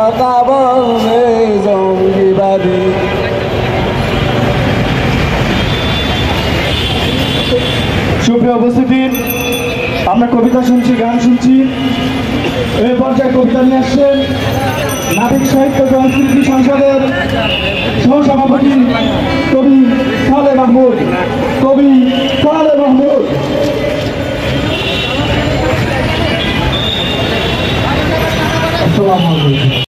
ঢাকা বনে জঙ্গিবাদী। সুপ্রিয় উপস্থিতি, আমরা কবিতা শুনছি, গান শুনছি। এই পর্যায়ে কবিতা নিয়ে আসছেন নাবিক সাহিত্য সংস্কৃতি সংসদের সহসভাপতি কবি সালেহ মাহমুদ। কবি সালেহ মাহমুদ। আসসালামু আলাইকুম।